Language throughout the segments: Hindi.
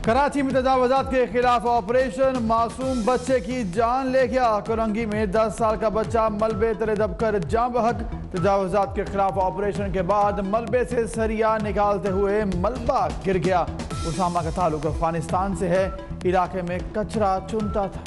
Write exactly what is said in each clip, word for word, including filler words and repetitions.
कराची में तजावुजात के खिलाफ ऑपरेशन, मासूम बच्चे की जान ले गया। कोरंगी में दस साल का बच्चा मलबे तले दबकर जान बहक। तजावुजात के खिलाफ ऑपरेशन के बाद मलबे से सरिया निकालते हुए मलबा गिर गया। उसामा का ताल्लुक अफगानिस्तान से है, इलाके में कचरा चुनता था।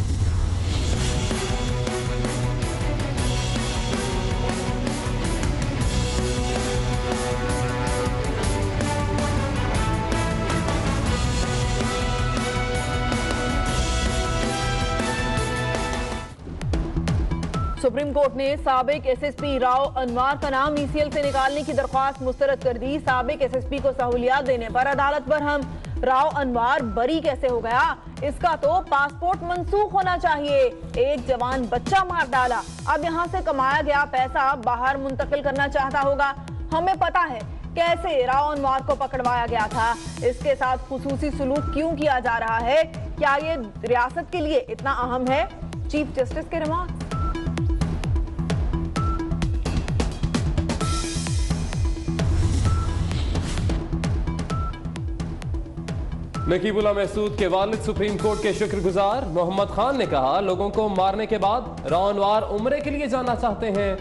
सुप्रीम कोर्ट ने साबिक एसएसपी राव अनवार का नाम ईसीएल से निकालने की दरख्वास्त मुस्तरद कर दी। साबिक एसएसपी को सहूलियात देने पर अदालत पर हम राव अनवार बरी कैसे हो गया? इसका तो पासपोर्ट मंसूख होना चाहिए। एक जवान बच्चा मार डाला, अब यहाँ से कमाया गया पैसा बाहर मुंतकिल करना चाहता होगा। हमें पता है कैसे राव अनवार को पकड़वाया गया था। इसके साथ खुसूसी सुलूक क्यों किया जा रहा है? क्या ये रियासत के लिए इतना अहम है? चीफ जस्टिस के रिमार्क। नकीबुल्लाह महसूद के वालिद सुप्रीम कोर्ट के शुक्रगुजार। मोहम्मद खान ने कहा, लोगों को मारने के बाद राव अनवार उम्रे के लिए जाना चाहते हैं।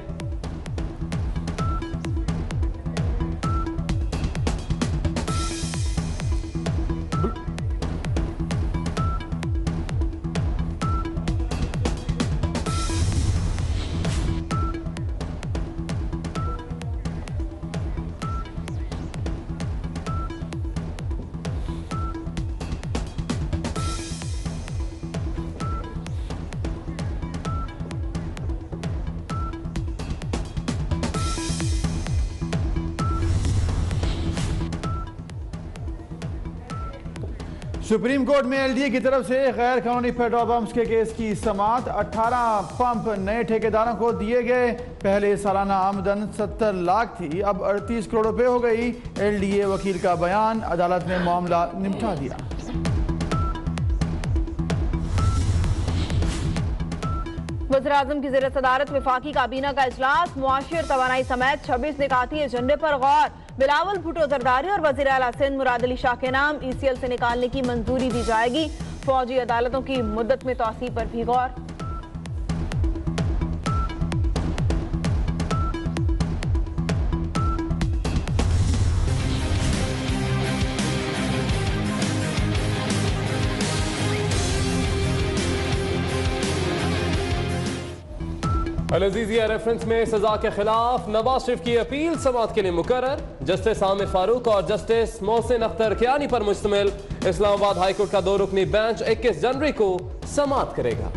सुप्रीम कोर्ट में एलडीए की तरफ से गैर कानूनी पेट्रोल पंप्स के केस की समाअत। अठारह पंप नए ठेकेदारों को दिए गए। पहले सालाना आमदन सत्तर लाख थी, अब अड़तीस करोड़ रुपए हो गई। एलडीए वकील का बयान, अदालत ने मामला निपटा दिया। वज़ीर-ए-आज़म की ज़ेर सदारत वफाकी काबीना का इजलास। मुआशी और तवानाई समेत छब्बीस निकाती एजेंडे पर गौर। बिलावल भुट्टो जरदारी और वज़ीर आला सिंध मुराद अली शाह के नाम ईसीएल से निकालने की मंजूरी दी जाएगी। फौजी अदालतों की मुद्दत में तौसीह पर भी गौर। अल-अज़ीज़िया रेफरेंस में सजा के खिलाफ नवाज शरीफ की अपील समाअत के लिए मुकर्रर। जस्टिस आमिर फारूक और जस्टिस मोहसिन अख्तर कियानी पर मुश्तमिल इस्लामाबाद हाईकोर्ट का दो रुकनी बेंच इक्कीस जनवरी को समाअत करेगा।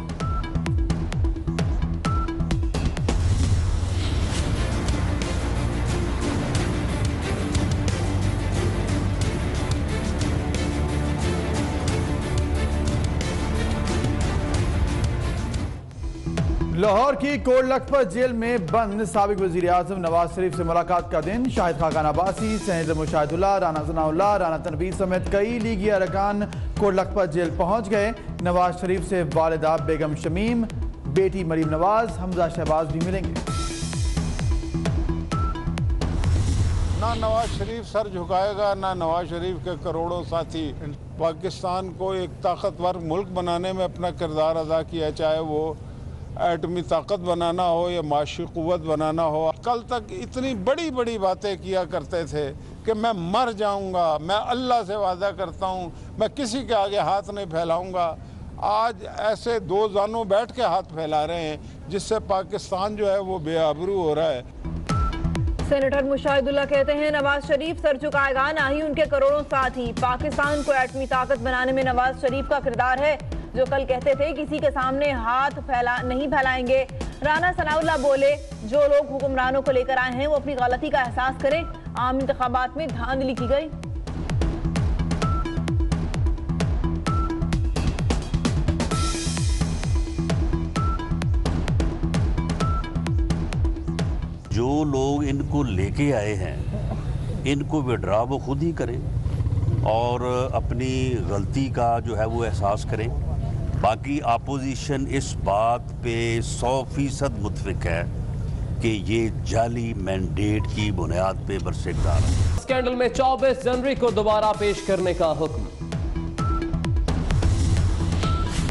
लाहौर की कोट लखपत जेल में बंद साबिक वजीर आजम नवाज शरीफ से मुलाकात का दिन। शाहिद खाकान अब्बासी, सेनेटर मुशाहिदुल्लाह, राना सनाउल्लाह, राना तनवीर समेत कई लीगी अरकान कोट लखपत जेल पहुंच गए। नवाज शरीफ से वालिदा बेगम शमीम, बेटी मरीम नवाज, हमजा शहबाज भी मिलेंगे। ना नवाज शरीफ सर झुकाएगा, ना नवाज शरीफ के करोड़ों साथी। पाकिस्तान को एक ताकतवर मुल्क बनाने में अपना किरदार अदा किया, चाहे वो एटमी ताकत बनाना हो या माशी क़ुव्वत बनाना हो। कल तक इतनी बड़ी बड़ी बातें किया करते थे कि मैं मर जाऊंगा, मैं अल्लाह से वादा करता हूं, मैं किसी के आगे हाथ नहीं फैलाऊंगा। आज ऐसे दो जानों बैठ के हाथ फैला रहे हैं, जिससे पाकिस्तान जो है वो बेआबरू हो रहा है। सेनेटर मुशाहिदुल्लाह कहते हैं, नवाज शरीफ सर झुकाएगा, ना ही उनके करोड़ों साथी। पाकिस्तान को एटमी ताकत बनाने में नवाज शरीफ का किरदार है, जो कल कहते थे किसी के सामने हाथ फैला नहीं फैलाएंगे। राना सनाउल्लाह बोले, जो लोग हुक्मरानों को लेकर आए हैं वो अपनी गलती का एहसास करें। आम इंतखाबात में धांधली की गई। जो लोग इनको लेके आए हैं, इनको विड्रा वो खुद ही करें और अपनी गलती का जो है वो एहसास करें। बाकी अपोजिशन इस बात पे सौ फीसद मुतफिक है कि ये जाली मैंडेट की बुनियाद पे बरसे इक़्तिदार है। स्कैंडल में चौबीस जनवरी को दोबारा पेश करने का हुक्म।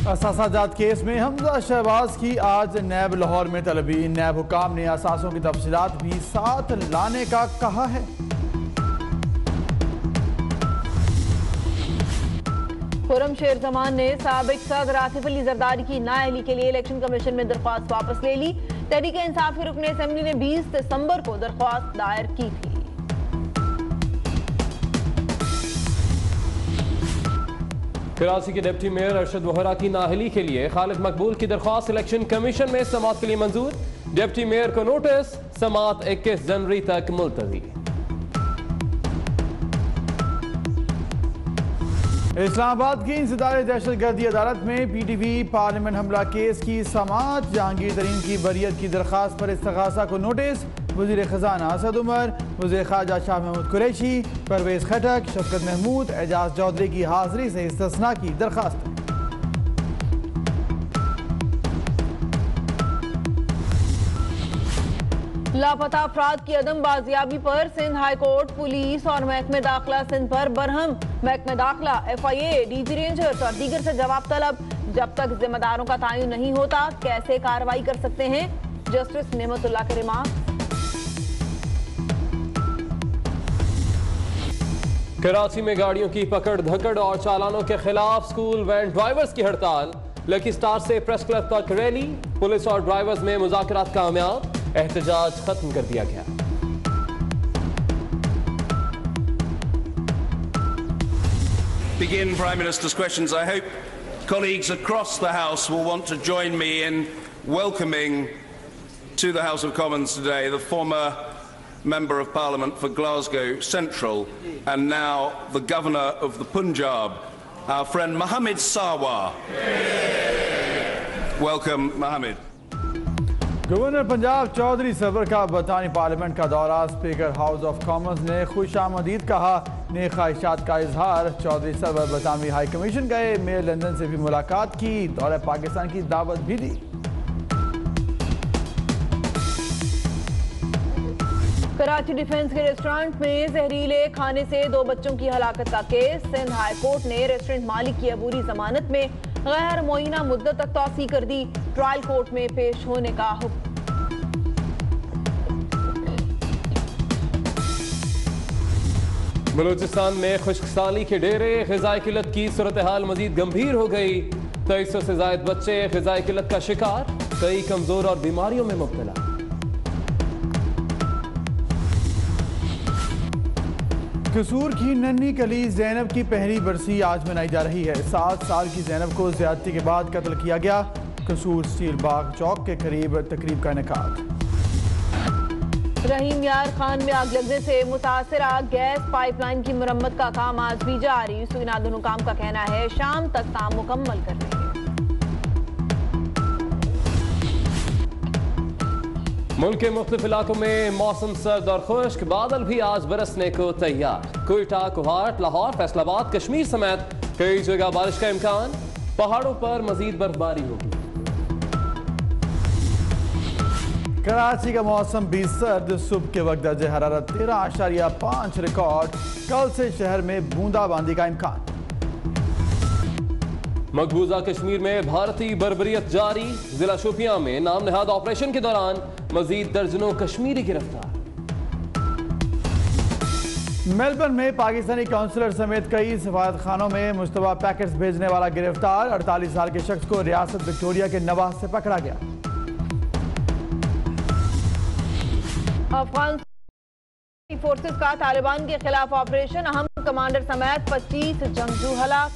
असासाजात केस में हमजा शहबाज की आज नैब लाहौर में तलबी। नैब हुकाम ने असासों की तफसीलात भी साथ लाने का कहा है। खुर्रम शेर जमान ने साबिक सदर आसिफ अली जरदारी की नाअहली के लिए इलेक्शन कमीशन में दरख्वास्त वापस ले ली। तहरीक इंसाफ के रुकन असेंबली ने बीस दिसंबर को दरख्वास्त दायर की थी। कराची के डिप्टी मेयर अरशद वोहरा की नाअहली के लिए खालिद मकबूल की दरख्वास्त इलेक्शन कमीशन में समाअत के लिए मंजूर। डिप्टी मेयर को नोटिस, समाअत इक्कीस जनवरी तक मुलतवी। इस्लामाबाद की इंसदार दहशतगर्दी अदालत में पी टी वी पार्लियामेंट हमला केस की समाअत। जहांगीर तरीन की बरियत की दरख्वास्त पर इस्तग़ासा को नोटिस। वज़ीर ख़ज़ाना असद उमर, वज़ीर ख़ारजा शाह महमूद कुरैशी, परवेज़ खटक, शफ़कत महमूद, एजाज चौधरी की हाज़िरी से इस्तिस्ना की दरख्वास्त। लापता अफराद की अदम बाजियाबी पर सिंध हाई कोर्ट, पुलिस और महकमे दाखिला सिंध पर बरहम। महकमे दाखिला, F I A, D G rangers और दीगर से जवाब तलब। जब तक जिम्मेदारों का तयन नहीं होता कैसे कार्रवाई कर सकते हैं? जस्टिस नेमतुल्लाह के रिमार्क। कराची में गाड़ियों की पकड़ धकड़ और चालानों के खिलाफ स्कूल वैन ड्राइवर्स की हड़ताल। लकी स्टार से प्रेस क्लब तक रैली। पुलिस और ड्राइवर्स में मुज़ाकरात कामयाब, एहतजाज खत्म कर दिया गया। Begin Prime Minister's questions. I hope colleagues across the House will want to join me in welcoming to the House of Commons today the former Member of Parliament for Glasgow Central and now the Governor of the Punjab, our friend Mohammed Sarwar. Welcome, Mohammed. Governor Punjab Chaudhry Sarwar का बरतानी पार्लियामेंट का दौरा। स्पीकर हाउस ऑफ कॉमन्स ने खुशामदीद कहा, नेक ख्वाहिशात का इजहार। चौधरी सरवर बरतानवी हाई कमीशन गए, मेयर लंदन से भी मुलाकात की, दौरे पाकिस्तान की दावत भी दी। कराची डिफेंस के रेस्टोरेंट में जहरीले खाने से दो बच्चों की हलाकत का केस। सिंध हाई कोर्ट ने रेस्टोरेंट मालिक की अबूरी जमानत में गैर मुअय्यना मुद्दत तक तौसी कर दी। ट्रायल कोर्ट में पेश होने का हुक्म। बलूचिस्तान में खुश्कसाली के डेरे, ग़िज़ाई किल्लत की सूरत हाल मजीद गंभीर हो गई। तेईस सौ से जायद बच्चे ग़िज़ाई किल्लत का शिकार, कई कमजोर और बीमारियों में मुब्तला। कसूर की नन्ही कली ज़ैनब की पहली बरसी आज मनाई जा रही है। सात साल की ज़ैनब को ज़्यादती के बाद कत्ल किया गया। कसूर स्टील बाग चौक के करीब तकरीब का इनेकाद। रहीम यार खान में आग लगने से मुतासरा गैस पाइपलाइन की मरम्मत का काम आज भी जारी। सुइनादुन हुकाम का कहना है शाम तक काम मुकम्मल कर लेंगे। मुल्क के मुख्तलिफ इलाकों में मौसम सर्द और खुश्क, बादल भी आज बरसने को तैयार। कोयटा, कुहाट, लाहौर, फैसलाबाद, कश्मीर समेत कई जगह बारिश का इम्कान। पहाड़ों पर मजीद बर्फबारी होगी। कराची का मौसम भी सर्द, सुबह के वक्त दर्जे हरारत तेरह आशारिया पाँच रिकॉर्ड। कल से शहर में बूंदाबांदी का इम्कान। मकबूजा कश्मीर में भारतीय बर्बरियत जारी। जिला शोपियां में नाम नहाद ऑपरेशन के दौरान मजीद दर्जनों कश्मीरी गिरफ्तार। मेलबर्न में पाकिस्तानी काउंसलर समेत कई सफारत खानों में मुश्तबा पैकेट्स भेजने वाला गिरफ्तार। अड़तालीस साल के शख्स को रियासत विक्टोरिया के नवाज से पकड़ा गया। अफगान फोर्सेस का तालिबान के खिलाफ ऑपरेशन, अहम कमांडर समेत पच्चीस जंगजू हलाक।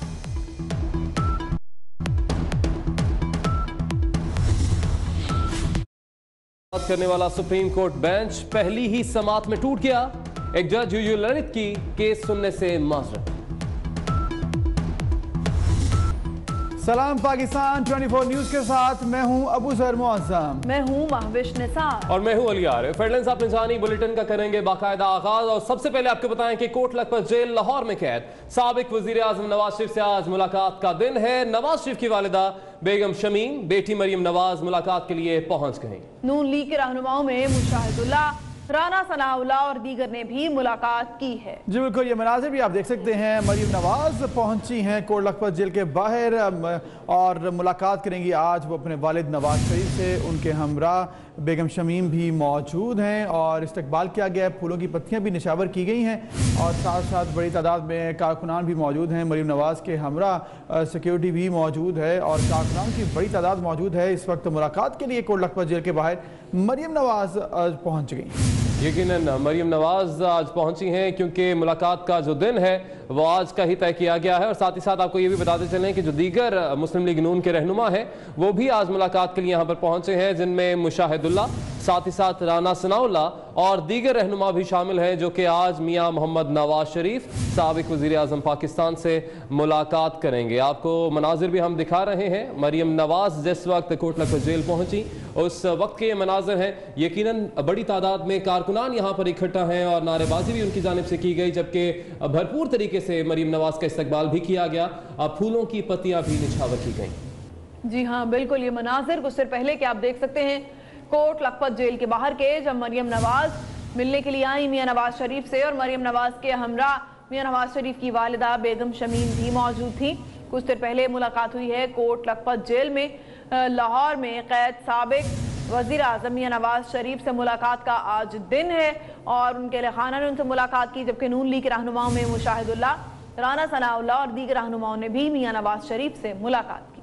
करने वाला सुप्रीम कोर्ट बेंच पहली ही समाअत में टूट गया। एक जज यूयू ललित की केस सुनने से माजरत। सलाम पाकिस्तान चौबीस न्यूज के साथ मैं हूं अबू सर मुअज़्ज़म। मैं हूं महविश निसार और मैं हूं अली आरिफ। हेडलाइंस आपने जानी, बुलेटिन का करेंगे बाकायदा आगाज। और सबसे पहले आपको बताएं कि कोट लखपत जेल लाहौर में कैद साबिक वजीर आजम नवाज शरीफ से आज मुलाकात का दिन है। नवाज शरीफ की वालिदा बेगम शमीम, बेटी मरियम नवाज मुलाकात के लिए पहुंच गई। नून लीग के रहनुमाओं में मुशाहिदुल्लाह, राना सनाउल्लाह और दीगर ने भी मुलाकात की है। जी बिल्कुल, ये मनाज़िर भी आप देख सकते हैं। मरीम नवाज पहुंची हैं कोट लखपत जेल के बाहर और मुलाकात करेंगी आज वो अपने वालिद नवाज शरीफ से। उनके हमरा बेगम शमीम भी मौजूद हैं और इस्तकबाल किया गया है। फूलों की पत्तियां भी निशावर की गई हैं और साथ साथ बड़ी तादाद में कारकुनान भी मौजूद हैं। मरीम नवाज के हमरा सिक्योरिटी भी मौजूद है और कारकुनान की बड़ी तादाद मौजूद है। इस वक्त मुलाकात के लिए कोट लखपत जेल के बाहर मरीम नवाज पहुँच गई। यकीनन मरीम नवाज आज पहुंची हैं क्योंकि मुलाकात का जो दिन है वो आज का ही तय किया गया है। और साथ ही साथ आपको ये भी बताते चलें कि जो दीगर मुस्लिम लीग नून के रहनुमा हैं वो भी आज मुलाकात के लिए यहाँ पर पहुंचे हैं, जिनमें मुशाहिदुल्लाह, साथ ही साथ राना सनाउल्लाह और दीगर रहनुमा भी शामिल हैं जो कि आज मियाँ मोहम्मद नवाज शरीफ साबिक वज़ीर आज़म पाकिस्तान से मुलाकात करेंगे। आपको मनाजिर भी हम दिखा रहे हैं। मरीम नवाज जिस वक्त कोट लखपत जेल पहुंची उस वक्त के मनाजिर हैं। यकीनन बड़ी तादाद में कारकुनान यहाँ पर इकट्ठा हैं और नारेबाजी भी उनकी जानिब से की गई, जबकि भरपूर तरीके से मरीम नवाज का इस्तकबाल भी किया गया। अब फूलों की पत्तियां भी निछावर की गई। जी हाँ बिल्कुल, ये मनाजिर कुछ देर पहले के आप देख सकते हैं कोट लखपत जेल के बाहर के, जब मरीम नवाज मिलने के लिए आई मियाँ नवाज शरीफ से और मरीम नवाज के हमरा मियाँ नवाज शरीफ की वालिदा बेगम शमीम भी मौजूद थी। कुछ देर पहले मुलाकात हुई है कोट लखपत जेल में। लाहौर में कैद साबिक वज़ीर आज़म मियाँ नवाज शरीफ से मुलाकात का आज दिन है और उनके रहखाना ने उनसे मुलाकात की, जबकि नून लीग के रहनुमाओं में मुशाहिदुल्लाह, राना सनाउल्लाह और दीगर रहनुमाओं ने भी मियाँ नवाज शरीफ से मुलाकात की।